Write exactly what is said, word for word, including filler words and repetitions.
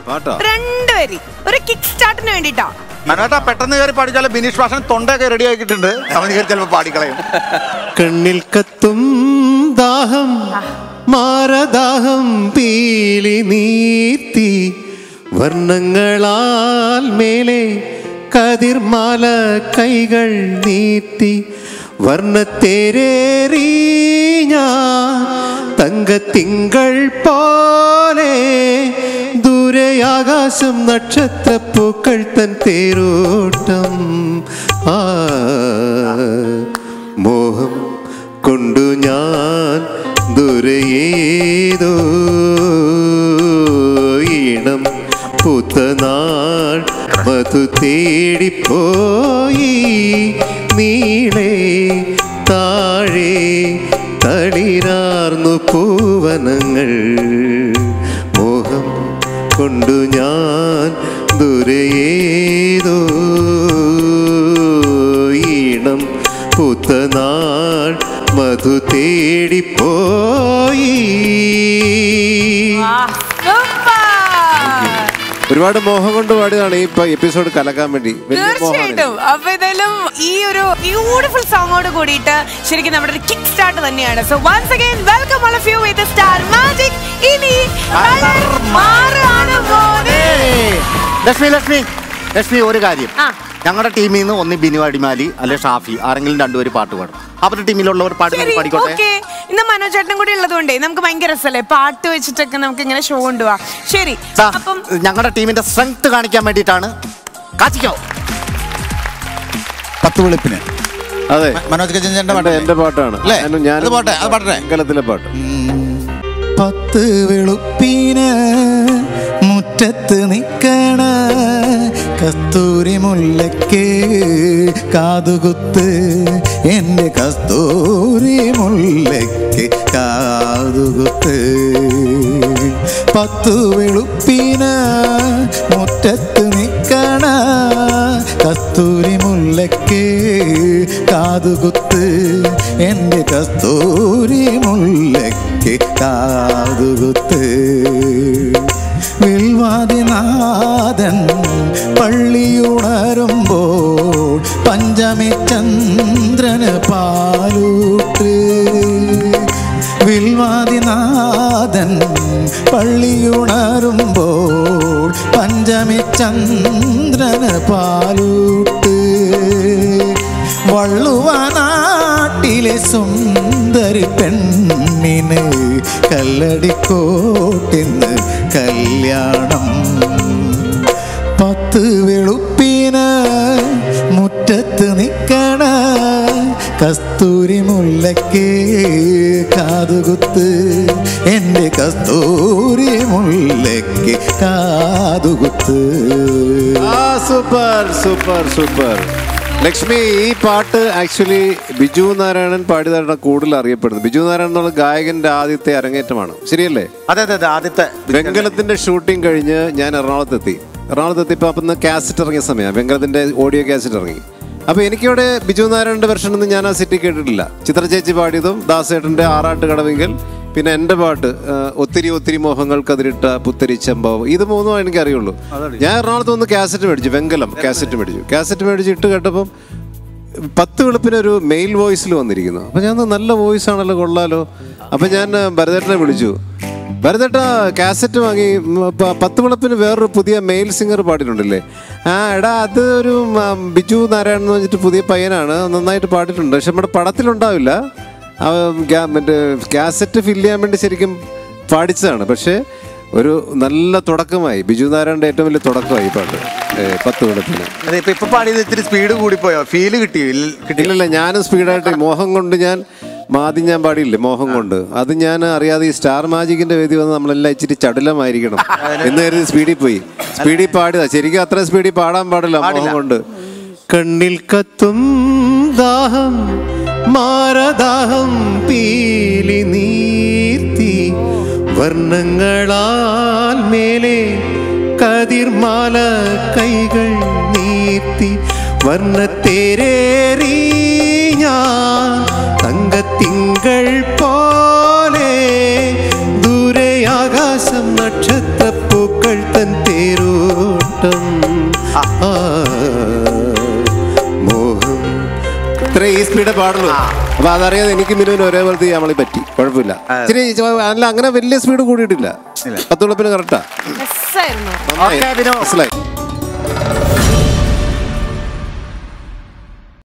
രണ്ടുപേരി ഒരു കിക്ക് സ്റ്റാർട്ടിന് വേണ്ടിട്ടാ. മനോട്ടാ പെട്ടെന്ന് കയറി പാടിച്ചാൽ ബിനീഷ് ഭാഷൻ തൊണ്ടൊക്കെ റെഡി ആക്കിയിട്ടുണ്ട്. അവൻ കയറി ചിലപ്പോ പാടിക്കളയും. കണ്ണിൽ കത്തും ദാഹം മാരദാഹം പീലി നീർത്തി വർണ്ണങ്ങളാൽ മേലെ കതിർമാല കൈകൾ നീട്ടി വർണ്ണത്തേരേറി ഞാൻ തങ്കത്തിങ്കൾ പോലെ ദൂരെ ആകാശം നക്ഷത്രപ്പൂക്കൾ തൻ തേരോട്ടം. ആ മോഹം കൊണ്ടു ഞാൻ ദൂരയേതോ ഈണം പൂത്തനാൾ മധു തേടിപ്പോയി നീളെ താഴെ തളിരാർന്നു പൂവനങ്ങൾ. മോഹം കൊണ്ടു ഞാൻ ദൂരയേതോ ഈണം പൂത്തനാൾ മധു തേടിപ്പോയി. ഒരുപാട് മോഹം കൊണ്ട് പാടിയതാണ് ഈ എപ്പിസോഡ് കലക്കാൻ വേണ്ടി. തീർച്ചയായിട്ടും. അപ്പൊ ഏതായാലും ഈ ഒരു ബ്യൂട്ടിഫുൾ സോങ്ങോട് കൂടിയിട്ട് ശരിക്കും നമ്മുടെ ഒരു കിക്ക് സ്റ്റാർട്ട് തന്നെയാണ്. So once again welcome all of you with star magic. ഇനി ലക്ഷ്മി ലക്ഷ്മി ലക്ഷ്മി ഒരു കാര്യം, ഞങ്ങളുടെ ടീമിൽ നിന്ന് ഒന്ന് ബിനു അടിമാലി അല്ലെ ഷാഫി ആരെങ്കിലും രണ്ടുപേര് പാട്ട് പാടും. അവരുടെ ടീമിലുള്ളവർ പാട്ട് പാടിക്കോട്ടെ. ഇന്ന് മനോജേട്ടനും കൂടി ഉള്ളതുകൊണ്ടേ നമുക്ക് ഭയങ്കര രസമല്ലേ പാട്ട് വെച്ചിട്ടൊക്കെ നമുക്ക് ഇങ്ങനെ ഷോ കൊണ്ടുപോവാം. ശരി, അപ്പം ഞങ്ങളുടെ ടീമിന്റെ സ്ട്രെങ്ത് കാണിക്കാൻ വേണ്ടിയിട്ടാണ്. കാച്ചിക്കോ പത്ത് വെളുപ്പിന്. അതെ, മനോജ് ഗജന്റെ പാട്ട് എന്റെ പാട്ടാണ്. മംഗലത്തിലെ പാട്ട്. പത്ത് വെളുപ്പിന് മുറ്റത്ത് നിക്കണ കസ്തൂരി മുല്ലയ്ക്ക് കാതുകുത്ത്, എൻ്റെ കസ്തൂരി മുല്ലയ്ക്ക് കാതുകുത്ത്. പത്തു വെളുപ്പിന് മുറ്റത്ത് നിക്കണ കസ്തൂരി മുല്ലയ്ക്ക് കാതുകുത്ത്, എൻ്റെ കസ്തൂരി മുല്ലയ്ക്ക് കാതുകുത്ത്. വിൽവാദിനാഥൻ പള്ളിയുണരുമ്പോൾ പഞ്ചമി ചന്ദ്രന് പാലൂട്ട്. വിൽവാദിനാഥൻ പള്ളിയുണരുമ്പോൾ പഞ്ചമി ചന്ദ്രന് പാലൂട്ട്. വള്ളുവനാട്ടിലെ സുന്ദരി പെണ്ണിന് കല്ലടിക്കോട്ടിന്ന് കല്യാണം. പത്ത് വെളുപ്പിന് മുറ്റത്ത് നിക്കണ കസ്തൂരി മുല്ലയ്ക്ക് കാതുകുത്ത്, എൻ്റെ കസ്തൂരി മുല്ലയ്ക്ക് കാതുകുത്ത്. Super super super Lakshmi. ഈ പാട്ട് ആക്ച്വലി ബിജു നാരായണൻ പാടിയതാണ് കൂടുതൽ അറിയപ്പെടുന്നത്. ബിജു നാരായണൻ എന്നുള്ള ഗായകന്റെ ആദ്യത്തെ അരങ്ങേറ്റമാണ്, ശരിയല്ലേ? അതെ അതെ അതെ ആദ്യത്തെ വെങ്കലത്തിന്റെ ഷൂട്ടിംഗ് കഴിഞ്ഞ് ഞാൻ എറണാകുളത്തെത്തി. എറണാകുളത്തെത്തിയപ്പോൾ അപ്പം കാസറ്റ് ഇറങ്ങിയ സമയമാണ്, വെങ്കലത്തിന്റെ ഓഡിയോ കാസറ്റ് ഇറങ്ങി. അപ്പോൾ എനിക്കിവിടെ ബിജു നാരായണന്റെ വെർഷൻ ഒന്നും ഞാൻ ആ സിറ്റി കേട്ടിട്ടില്ല. ചിത്ര ചേച്ചി പാടിയതും ദാസേട്ടൻ്റെ ആറാട്ട് കടവെങ്കിൽ, പിന്നെ എൻ്റെ പാട്ട് ഒത്തിരി ഒത്തിരി മോഹങ്ങൾക്കതിരിട്ട പുത്തരി ചെമ്പാവ്, ഇത് മൂന്നും എനിക്കറിയുള്ളൂ. ഞാൻ എറണാകുളത്ത് ഒന്ന് കാസറ്റ് മേടിച്ചു, വെങ്കലം കാസറ്റ് മേടിച്ചു. കാസറ്റ് മേടിച്ച് ഇട്ട് കേട്ടപ്പം പത്ത് വെളുപ്പിനൊരു മെയിൽ വോയിസിൽ വന്നിരിക്കുന്നു. അപ്പം ഞാൻ നല്ല വോയിസ് ആണല്ലോ, കൊള്ളാലോ. അപ്പം ഞാൻ ഭരതേട്ടനെ വിളിച്ചു, ഭരതേട്ട കാസറ്റ് വാങ്ങി പത്ത് വെളുപ്പിന് വേറൊരു പുതിയ മെയിൽ സിംഗർ പാടിയിട്ടുണ്ടല്ലേ? ആ എടാ അത് ഒരു ബിജു നാരായണൻ എന്ന് വെച്ചിട്ട് പുതിയ പയ്യനാണ്, നന്നായിട്ട് പാടിയിട്ടുണ്ട്, പക്ഷെ നമ്മുടെ പടത്തിലുണ്ടാവില്ല. മറ്റേ കാസറ്റ് ഫില്ല് ചെയ്യാൻ വേണ്ടി ശരിക്കും പാടിച്ചതാണ്. പക്ഷേ ഒരു നല്ല തുടക്കമായി, ബിജു നാരായണൻ്റെ ഏറ്റവും വലിയ തുടക്കമായി പാട്ട് പത്ത് വെളുപ്പിന്. ഇപ്പൊ പാടിയത് ഇത്തിരി സ്പീഡ് കൂടിപ്പോയോ? ഫീല് കിട്ടിയോ? കിട്ടിയില്ല, ഞാനും സ്പീഡായിട്ട് മോഹം കൊണ്ട് ഞാൻ ആദ്യം ഞാൻ പാടിയില്ലേ മോഹം കൊണ്ട്, അത് ഞാൻ അറിയാതെ ഈ സ്റ്റാർ മാജിക്കിന്റെ വേദി വന്ന് നമ്മളെല്ലാം ഇച്ചിരി ചടുലമായിരിക്കണം എന്ന് കരുതി സ്പീഡിൽ പോയി, സ്പീഡിൽ പാടിയതാ. ശരിക്കും അത്ര സ്പീഡിൽ പാടാൻ പാടില്ല മോഹം കൊണ്ട്. കണ്ണിൽ കത്തും ദാഹം മാരദാഹം പീലി നീർത്തി വർണ്ണങ്ങളാൽ മേലെ കതിർമാല കൈകൾ നീർത്തി വർണ്ണത്തേരേറി ഞാൻ തങ്കത്തിങ്കൾ പോലെ ദൂരെ ആകാശം നക്ഷത്രപ്പൂ പൂക്കൾ തൻ തേരോട്ടം മോഹം. ഇത്ര ഈ സ്പീഡേ പാടുള്ളൂ. അപ്പൊ അതറിയാതെ എനിക്ക് മിനുവിന് ഒരേപോലത്തെ നമ്മളെ പറ്റി. കുഴപ്പമില്ല. ഇച്ചിരി അല്ല അങ്ങനെ വലിയ സ്പീഡ് കൂടിയിട്ടില്ല. പത്തുളപ്പിന് കറക്റ്റാ. മനസ്സിലായി.